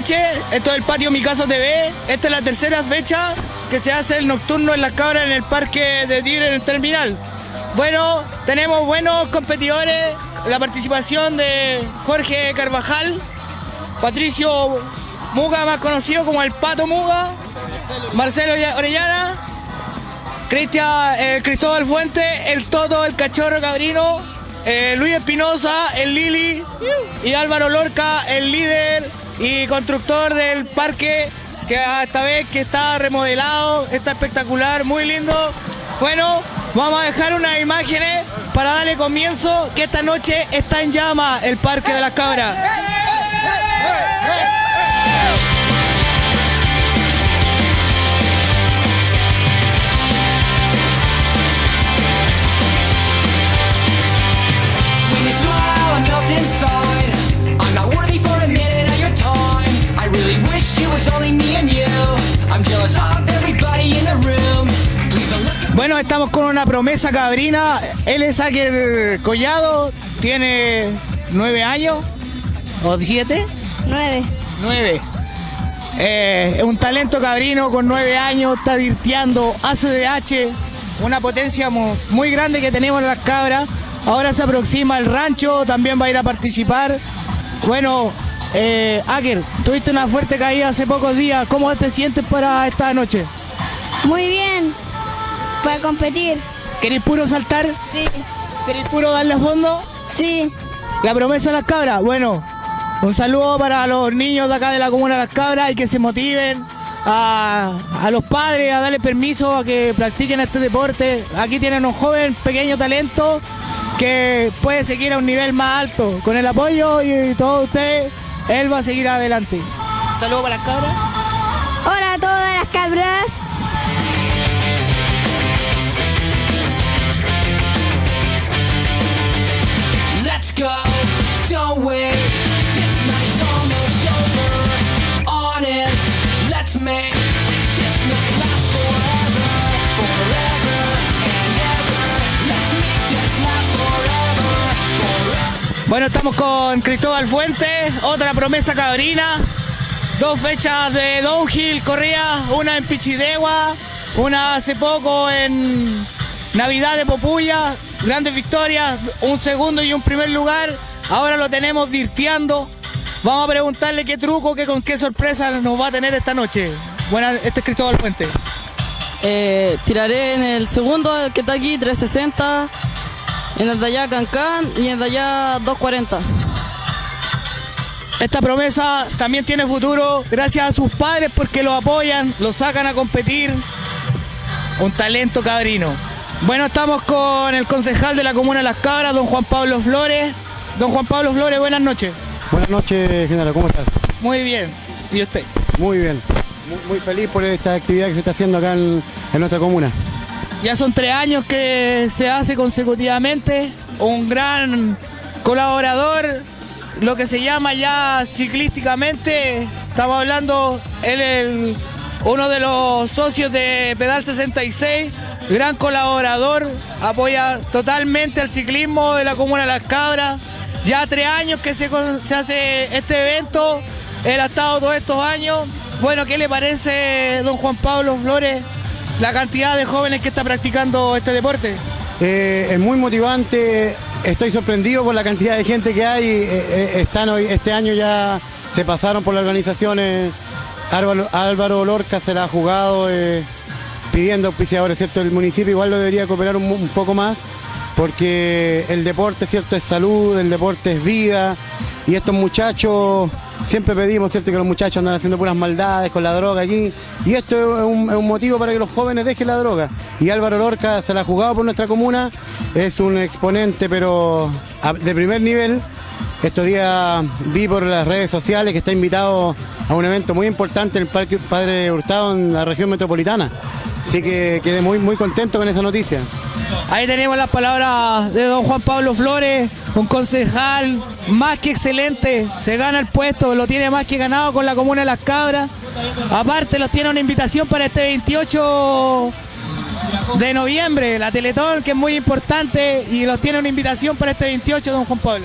noche, esto es el patio Mi Casa TV. Esta es la tercera fecha que se hace el nocturno en Las Cabras en el Parque de Tigre en el terminal. Bueno, tenemos buenos competidores, la participación de Jorge Carvajal, Patricio Muga, más conocido como el Pato Muga, Marcelo Orellana, Cristóbal Fuentes, el Toto, el Cachorro Cabrino, Luis Espinosa, el Lili y Álvaro Lorca, el líder y constructor del parque, que esta vez que está remodelado, está espectacular, muy lindo. Bueno, vamos a dejar unas imágenes para darle comienzo, que esta noche está en llama el Parque de las Cabras. Bueno, estamos con una promesa cabrina. Él es Aker Collado, tiene 9 años, ¿o 7? 9. 9. Es un talento cabrino con 9 años, está dirteando, hace DH, una potencia muy grande que tenemos en Las Cabras. Ahora se aproxima al rancho, también va a ir a participar. Bueno, Aker, tuviste una fuerte caída hace pocos días. ¿Cómo te sientes para esta noche? Muy bien, para competir. ¿Querés puro saltar? Sí. ¿Querés puro darle a fondo? Sí. La promesa de Las Cabras. Bueno, un saludo para los niños de acá de la comuna de Las Cabras y que se motiven. A los padres a darle permiso a que practiquen este deporte. Aquí tienen un joven pequeño talento que puede seguir a un nivel más alto. Con el apoyo y todos ustedes, él va a seguir adelante. Saludos para Las Cabras. Hola a todas las cabras. Let's go, don't wait. This night's almost over. Honest, let's make this night last forever, forever and ever. Let's make this last forever, forever. Bueno, estamos con Cristóbal Fuentes, otra promesa cabrina. 2 fechas de downhill corría, una en Pichidegua, una hace poco en Navidad de Popuya. Grandes victorias, un segundo y un primer lugar. Ahora lo tenemos dirteando. Vamos a preguntarle qué truco, con qué sorpresa nos va a tener esta noche. Bueno, este es Cristóbal Fuentes. Tiraré en el segundo, el que está aquí, 360. En el de allá, Cancán. Y en el de allá, 240. Esta promesa también tiene futuro gracias a sus padres porque lo apoyan, lo sacan a competir. Un talento cabrino. Bueno, estamos con el concejal de la comuna de Las Cabras, don Juan Pablo Flores. Don Juan Pablo Flores, buenas noches. Buenas noches, general, ¿cómo estás? Muy bien. ¿Y usted? Muy bien. Muy feliz por esta actividad que se está haciendo acá en nuestra comuna. Ya son 3 años que se hace consecutivamente. Un gran colaborador, lo que se llama ya ciclísticamente. Estamos hablando, él es uno de los socios de Pedal 66. Gran colaborador, apoya totalmente al ciclismo de la comuna de Las Cabras. Ya 3 años que se hace este evento, él ha estado todos estos años. Bueno, ¿qué le parece, don Juan Pablo Flores, la cantidad de jóvenes que está practicando este deporte? Es muy motivante, estoy sorprendido por la cantidad de gente que hay. Este año ya se pasaron por las organizaciones. Álvaro Lorca se la ha jugado pidiendo auspiciadores, ¿cierto? El municipio igual lo debería cooperar un poco más, porque el deporte, ¿cierto?, es salud, el deporte es vida, y estos muchachos, siempre pedimos, ¿cierto?, que los muchachos andan haciendo puras maldades con la droga allí, y esto es un motivo para que los jóvenes dejen la droga, y Álvaro Lorca se la ha jugado por nuestra comuna, es un exponente pero de primer nivel. Estos días vi por las redes sociales que está invitado a un evento muy importante en el Parque Padre Hurtado en la región metropolitana. Así que quedé muy contento con esa noticia. Ahí tenemos las palabras de don Juan Pablo Flores, un concejal más que excelente, se gana el puesto, lo tiene más que ganado con la comuna de Las Cabras. Aparte los tiene una invitación para este 28 de noviembre, la Teletón, que es muy importante, y los tiene una invitación para este 28, don Juan Pablo.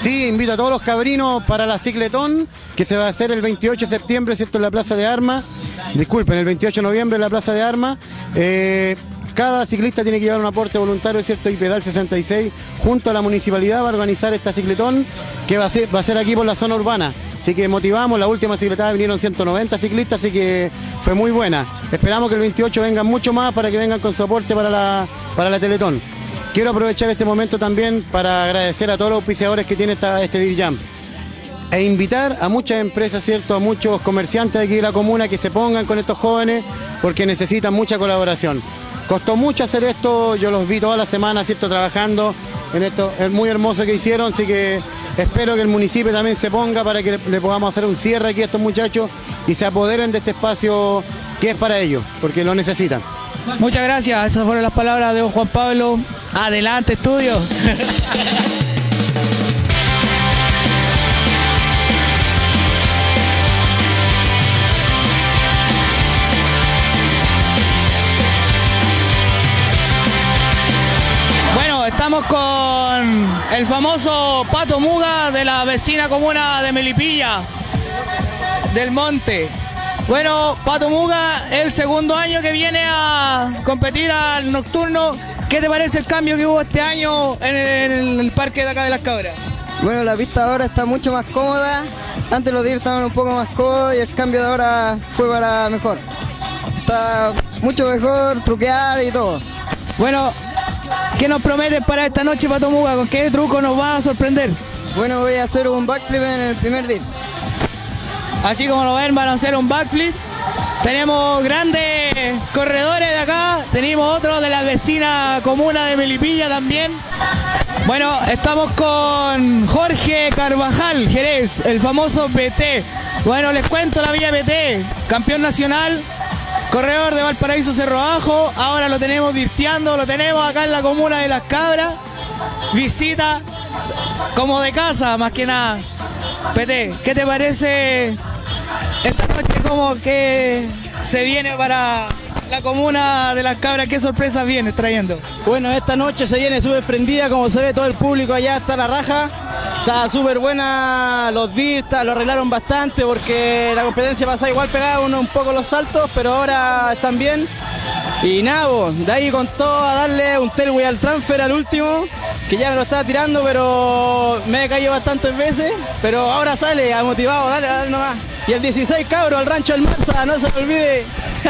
Sí, invito a todos los cabrinos para la cicletón, que se va a hacer el 28 de septiembre, ¿cierto? En la Plaza de Armas. Disculpen, el 28 de noviembre en la Plaza de Armas. Cada ciclista tiene que llevar un aporte voluntario, ¿cierto? Y Pedal 66, junto a la municipalidad, va a organizar esta cicletón, que va a ser aquí por la zona urbana. Así que motivamos, la última cicletada vinieron 190 ciclistas, así que fue muy buena. Esperamos que el 28 vengan mucho más para que vengan con su aporte para la Teletón. Quiero aprovechar este momento también para agradecer a todos los auspiciadores que tiene este Beer Jam e invitar a muchas empresas, ¿cierto? A muchos comerciantes de aquí de la comuna que se pongan con estos jóvenes porque necesitan mucha colaboración. Costó mucho hacer esto, yo los vi toda la semana, ¿cierto? Trabajando en esto, es muy hermoso que hicieron, así que espero que el municipio también se ponga para que le podamos hacer un cierre aquí a estos muchachos y se apoderen de este espacio que es para ellos, porque lo necesitan. Muchas gracias, esas fueron las palabras de don Juan Pablo. Adelante, estudio. Bueno, estamos con el famoso Pato Muga de la vecina comuna de Melipilla, del Monte. Bueno, Pato Muga, el segundo año que viene a competir al nocturno. ¿Qué te parece el cambio que hubo este año en el parque de acá de Las Cabras? Bueno, la pista ahora está mucho más cómoda. Antes los días estaban un poco más cómodos y el cambio de ahora fue para mejor. Está mucho mejor, truquear y todo. Bueno, ¿qué nos prometes para esta noche, Pato Muga? ¿Con qué truco nos va a sorprender? Bueno, voy a hacer un backflip en el primer dip. Así como lo ven, van a hacer un backflip. Tenemos grandes corredores de acá. Tenemos otro de la vecina comuna de Melipilla también. Bueno, estamos con Jorge Carvajal Jerez, el famoso BT. Bueno, les cuento la vía BT, campeón nacional, corredor de Valparaíso Cerro Abajo. Ahora lo tenemos dirteando, lo tenemos acá en la comuna de Las Cabras. Visita como de casa, más que nada. PT, ¿qué te parece esta noche? ¿Cómo que se viene para la comuna de Las Cabras? ¿Qué sorpresas vienes trayendo? Bueno, esta noche se viene súper prendida, como se ve todo el público allá está la raja. Está súper buena, los distas lo arreglaron bastante porque la competencia pasada igual pegaba un poco los saltos, pero ahora están bien. Y nada, de ahí con todo a darle un tailwheel al transfer al último, que ya me lo estaba tirando, pero me he caído bastantes veces, pero ahora sale, ha motivado, dale nomás. Y el 16 cabro al rancho del Marza, no se me olvide.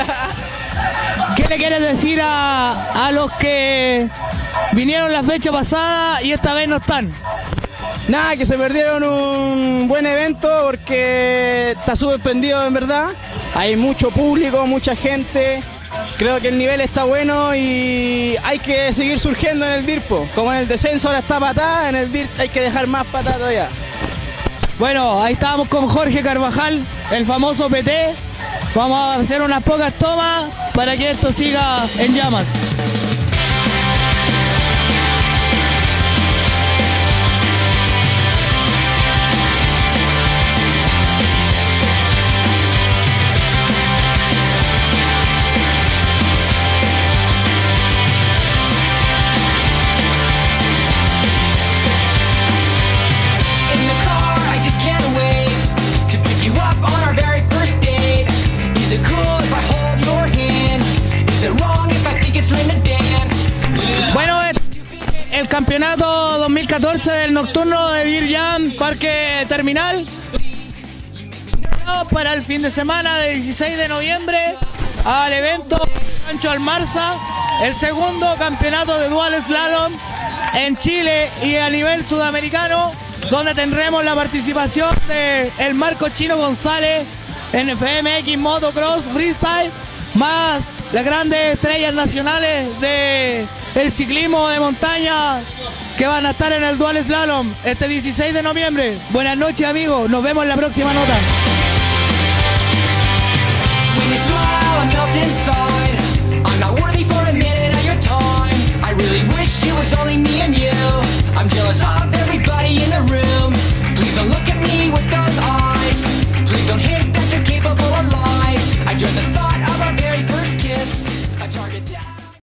¿Qué le quieres decir a los que vinieron la fecha pasada y esta vez no están? Nada, que se perdieron un buen evento porque está súper prendido en verdad. Hay mucho público, mucha gente. Creo que el nivel está bueno y hay que seguir surgiendo en el DIRPO. Como en el descenso ahora está patada, en el DIRP hay que dejar más patada todavía. Bueno, ahí estábamos con Jorge Carvajal, el famoso PT. Vamos a hacer unas pocas tomas para que esto siga en llamas. Bueno, el campeonato 2014 del nocturno de Beer Jam Parque Terminal para el fin de semana de 16 de noviembre al evento Rancho Almarza, el segundo campeonato de Dual Slalom en Chile y a nivel sudamericano, donde tendremos la participación de el Marco Chino González en FMX Motocross Freestyle, más las grandes estrellas nacionales del ciclismo de montaña que van a estar en el Dual Slalom este 16 de noviembre. Buenas noches, amigos, nos vemos en la próxima nota. I really wish it was only me and you. I'm jealous of everybody in the room.